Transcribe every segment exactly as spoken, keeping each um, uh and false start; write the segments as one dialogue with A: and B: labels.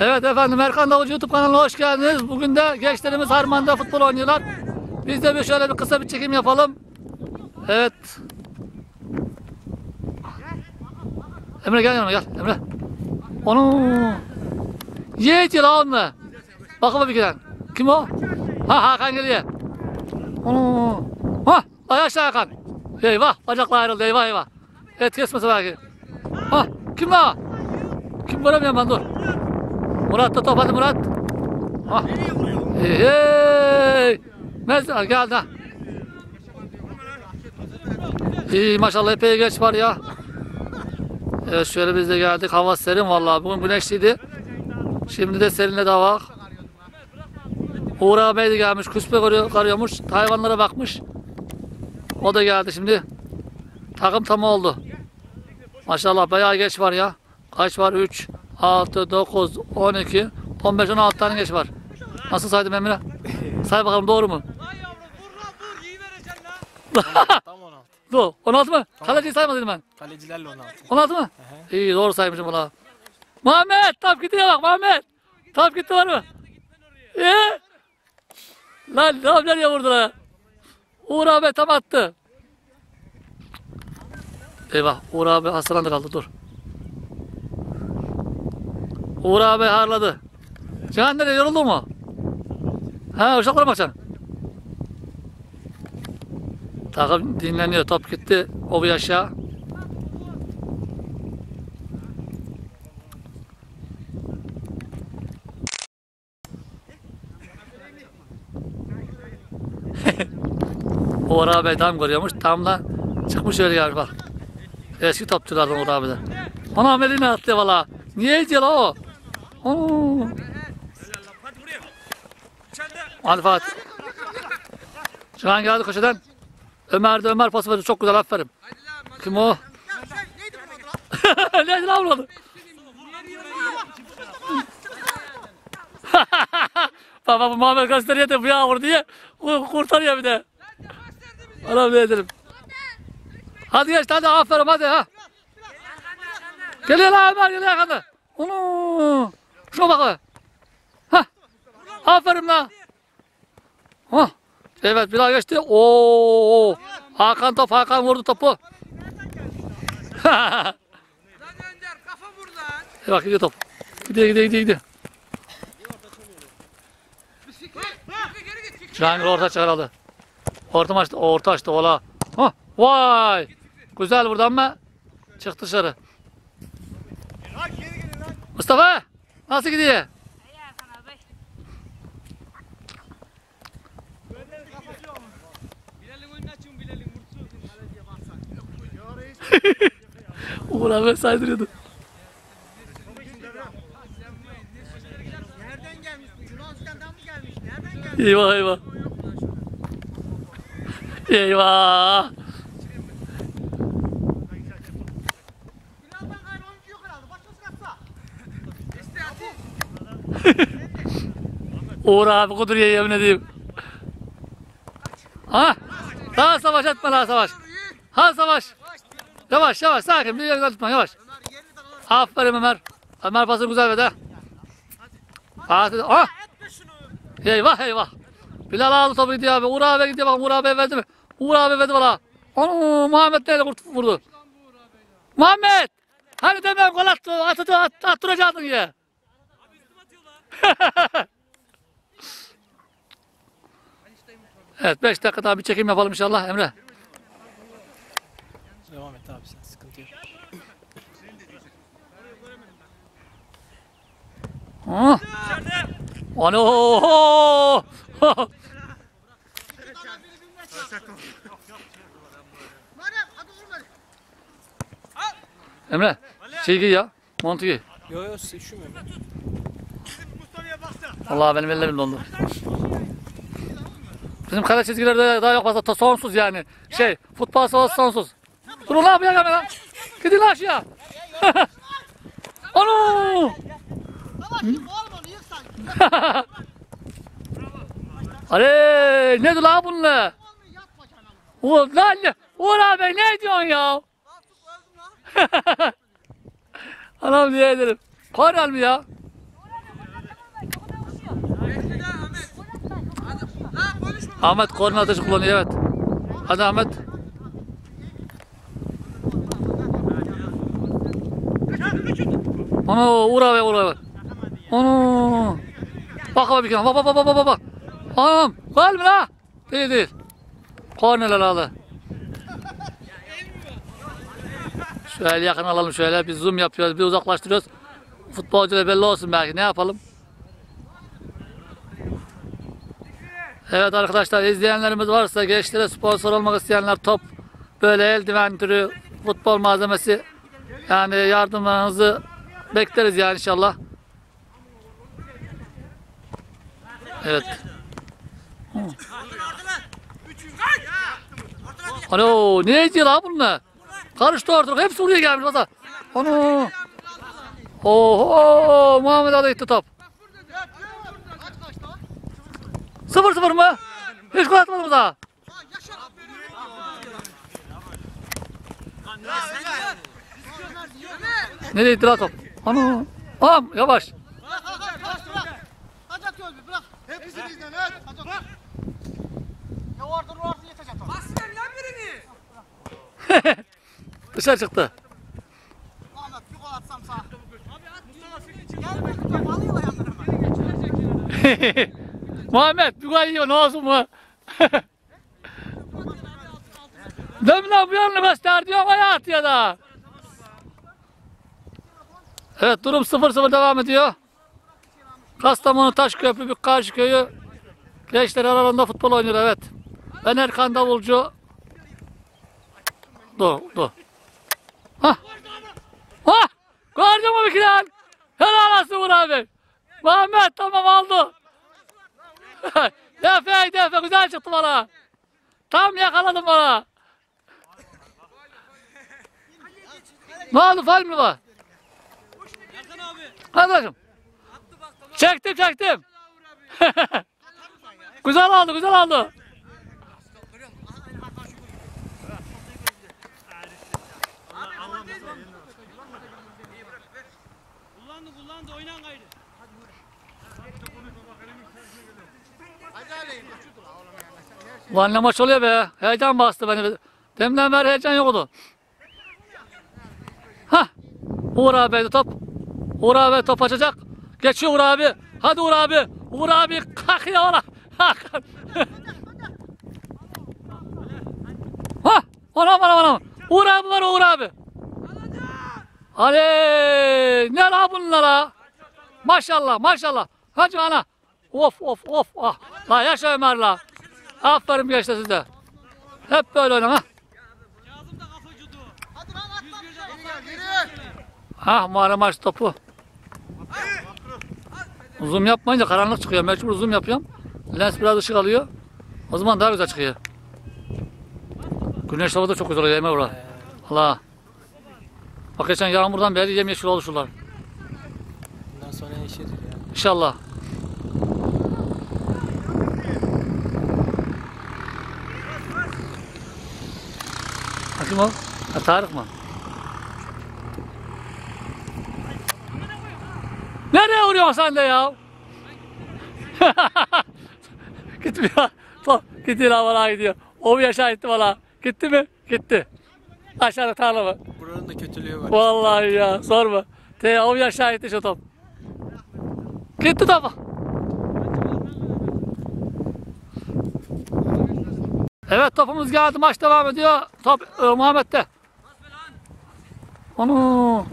A: Evet efendim, Erkan Davulcu YouTube kanalına hoş geldiniz. Bugün de gençlerimiz harmanda futbol oynuyorlar. Biz de bir şöyle bir kısa bir çekim yapalım. Evet. Emre gel yanıma gel Emre. Onu yiyeci la onunla. Bakın bir kere. Kim o? Ha Hakan geliyor. Onu. Ha ay aşağı Hakan. Eyvah bacakla ayrıldı, eyvah eyvah. Evet kesmesi belki. Ha kim la? Kim göremiyorum ben, dur. Murat da top, hadi Murat. Ha. Hey hey. Mesela geldi ha. İyi maşallah, epey geç var ya. Evet şöyle biz de geldik. Hava serin vallahi. Bugün güneşliydi. Şimdi de serinle de var. Uğur ağabey de gelmiş. Kuspe karıyormuş. Hayvanlara bakmış. O da geldi şimdi. Takım tam oldu. Maşallah bayağı geç var ya. Kaç var? üç, altı, dokuz, on iki, on beş, on altı tane geç var. Nasıl saydım Emre? Say bakalım, doğru mu?
B: Tam on altı.
A: Dur. on altı mı? Tamam. Kaleciyi saymadım ben.
B: Kalecilerle on altı.
A: on altı mı? Hı-hı. İyi doğru saymışım buna. Muhammed top gitti ya bak Muhammed. Top gitti var mı? Eee? Lan ne yapıyorlar ya vurdular. Uğur abi tam attı. Eyvah Uğur abi hastalandı kaldı, dur. Uğur abi harladı. Cihan nereye, yoruldu mu? Ha uşaklara bakacaksın. Takım dinleniyor, top gitti o bir aşağı. Uğur abi tam görüyormuş, tam da çıkmış öyle gelmiş bak. Eski topçulardan Uğur abi de. Anam eline attı valla. Niye hiç la o? Oo. Hadi Fatih. Cihan geldi köşeden. Ömer de Ömer pası verdi, çok güzel, aferin. Kim o? Neydi lan bunu? Baba bu Muhammed gösteriyor da bu yağmur diye kurtarıyor bir de. Anam ne edelim. Hadi geç hadi, aferin hadi ha. Geliyor lan Ömer, geliyor yakında. Onu. Şuna bak. Hah. Aferin lan. Hah. Evet bir daha geçti. Oo. Hakan top, Hakan vurdu topu. Bak gidiyor top. Gidiyor gidiyor gidiyor gidiyor. Cihangir orta çıkarıldı. Orta açtı, orta açtı ola. Hah. Vay. Güzel vurdu ama çık dışarı. Mustafa nasıl gidiyor? Uğur abi saydırıyordu.
C: Nereden gelmiş bu? Yunanistan'dan mı gelmiş? Nereden gelmiş?
A: Eyvah eyvah. Eyvah.
C: Bilal'dan gayrı oyuncu yok herhalde. Başkası kaçsa.
A: Uğur abi kuduruyor yemin edeyim. Ha? Daha savaş etme daha savaş. Ha savaş. Yavaş yavaş sakin, bir yerden tutma, yavaş. Aferin Ömer. Ömer pası güzel verdi ha. Fatih. Ah! Eyvah eyvah. Bilal aldı topu, gidiyor abi. Uğur abi gidiyor bak, Uğur abi verdi mi? Uğur abi verdi valla. Onu Muhammed neyle vurdu? Muhammed! Hani demem gol attı, attı, attı, attıracaktın ya. Evet beş dakika daha bir çekim yapalım inşallah Emre.
B: Devam et abi, sen sıkıntı yok.
A: Ha? Ano! Emre, şey giy ya, montu giy.
B: Yo yo üşümüyorum.
A: Vallahi benim ellerim dondu. Bizim kale çizgilerde daha yok fazla, sonsuz yani. Şey, futbol sahası sonsuz. Durun lan, bir yana lan. Gidin lan aşağı. Ano! Hadi, ne dur lan bununla? Uğur lan, Uğur abi ne diyorsun ya? Anam diye ederim. Koral mı ya? Ahmet korna atışı kullanıyor evet. Hadi Ahmet. Onu uğra be uğra be. Onu. Bak abi bir kere. Bak bak bak bak bak. Anam. Gol mü la? Değil değil. Korneler aldı. Şöyle yakın alalım şöyle. Bir zoom yapıyoruz. Bir uzaklaştırıyoruz. Futbolcular belli olsun belki. Ne yapalım? Evet arkadaşlar izleyenlerimiz varsa gençlere sponsor olmak isteyenler top böyle eldiven türü futbol malzemesi yani yardımlarınızı bekleriz yani inşallah. Evet. Alo ne ediyor la bunlar? Karıştı ortalık hepsi oraya gelmiş basa. Ano. Oho Muhammed Ali gitti top. Sıfır sıfır mı? Hiç gol atmadı mı daha? Nereye gitti la top? Ano. Tamam yavaş.
C: Hadi atıyoruz bir bırak. Hepsi bizden evet. Hadi bırak. Ya orada orada yetecek o. Bastır lan birini.
A: Dışarı çıktı.
C: Ahmet bir gol atsam sağ. Abi at Mustafa Gel ben alıyor ayağını.
A: Muhammed bir gol yiyor ne olsun mu? Demle bu yanını göster diyor ama ya atıyor da. Evet durum sıfır sıfır devam ediyor. Kastamonu Taşköprü bir karşı köyü gençler aralarında futbol oynuyor evet. Ben Erkan Davulcu. Dur dur. Hah. Hah. Gördün mü bir kilan? Helal olsun Uğur abi. Muhammed tamam aldı. Defe defe güzel çıktı bana. Tam yakaladım bana. Ne oldu faul mü var? Arkadaşım. Çektim çektim. Güzel oldu güzel oldu.
D: Kullandı kullandı oynan gayrı.
A: Lan ne maç oluyor be. Heyecan bastı beni. Demden beri heyecan yoktu. Hah. Uğur abi top. Uğur abi top açacak. Geçiyor Uğur abi. Hadi Uğur abi. Uğur abi kalkıyor ona. Hakan. Hah. Anam anam anam. Uğur abi var Uğur abi. Hadi. Ne la bunlara? Maşallah maşallah. Hadi ana. Of of of. Ah. La yaşa Ömer la. Aferin gençler size. Hep böyle oynayın ha.
D: Kazım da kafacıdı.
C: Hadi lan atma. Geri gel geri.
A: Ha Muharrem maç topu. Zoom yapmayınca karanlık çıkıyor. Mecbur zoom yapıyorum. Lens biraz ışık alıyor. O zaman daha güzel çıkıyor. Güneş havada çok güzel oluyor Emre orada. Allah. Bak geçen yağmurdan beri yemyeşil oluşurlar.
B: Bundan sonra yeşerir ya.
A: İnşallah. Kim o? Ha, Tarık mı? Nereye vuruyorsun sen de ya? Gitmiyor. Top gidiyor havaya gidiyor. O bir aşağı gitti valla. Gitti mi? Gitti. Aşağıda tarla mı?
B: Buranın da kötülüğü var.
A: Vallahi ya sorma. Te o bir aşağı gitti şu top. Gitti top. Evet topumuz geldi. Maç devam ediyor. Top e, Muhammed'de. Onu.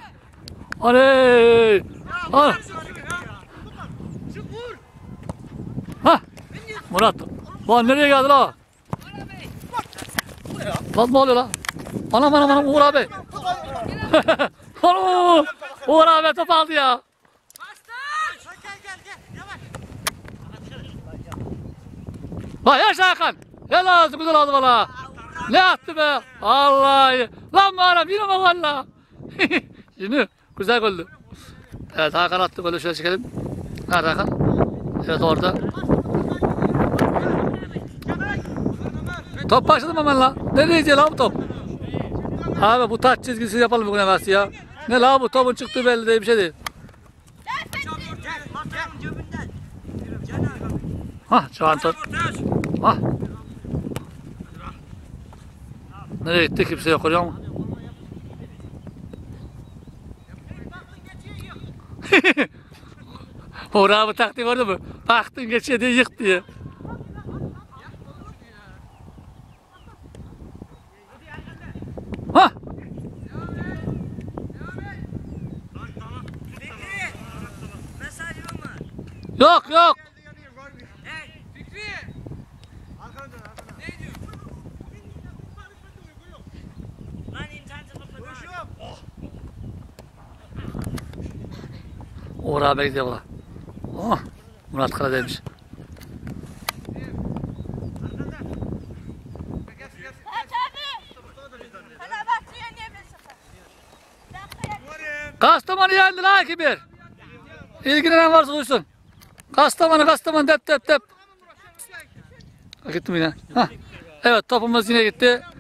A: Oley. Ha. Ha. Murat. Lan nereye geldi la? Lan ne oluyor la? Anam anam anam Uğur abi. Onu. Uğur abi top aldı ya.
C: Gel gel gel. Yavaş.
A: Bak yaşa Hakan. Helal olsun güzel oldu bana. Ne attı be? Vallahi. Lan Muharrem yine mi valla? Yine güzel goldü. Evet Hakan attı golü şöyle çekelim. Nerede Hakan? Evet orada. Top başladı mı hemen la? Nereye gidiyor la bu top? Abi bu taç çizgisi yapalım bugün evvelsi ya. Ne la bu topun çıktığı belli değil bir şey değil. Hah şu an top. Ah. Nereye gitti? Kimse yok oraya mı? Uğur abi taktiği gördün mü? Baktın geçiyor diye yık diye. Ha? Yok yok. Uğur abi gidiyor valla. Oh, Murat Karadaymış. Kastamonu yendi la iki bir. İlgilenen varsa duysun. Kastamonu Kastamonu dep dep dep. Gitti mi yine? Hah. Evet topumuz yine gitti.